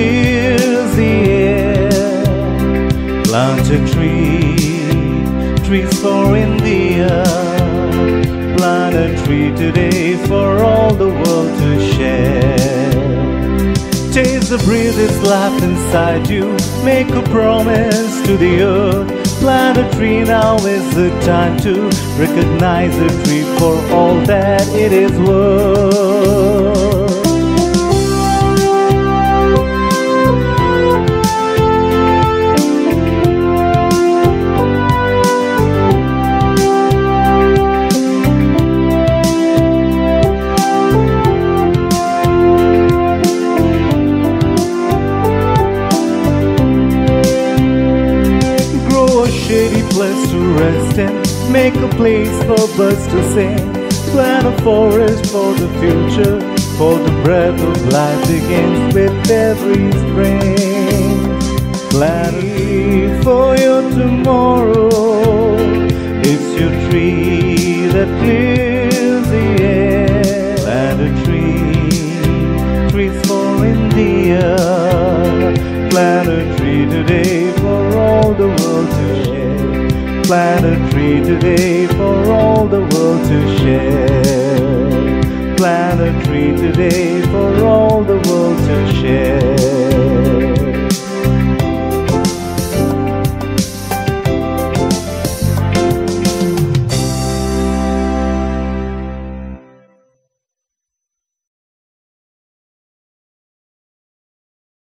fills the air. Plant a tree, trees for India. Plant a tree today for all the world to share. Taste the breeze, it's life inside you. Make a promise to the earth. Plant a tree, now is the time to recognize the tree for all that it is worth. Shady place to rest in, make a place for birds to sing. Plant a forest for the future, for the breath of life begins with every spring. Plant a tree for your tomorrow, it's your tree that fills the air. Plant a tree, trees for India. Plant a tree today for all the world to share. Plant a tree today for all the world to share. Plant a tree today for all the world to share.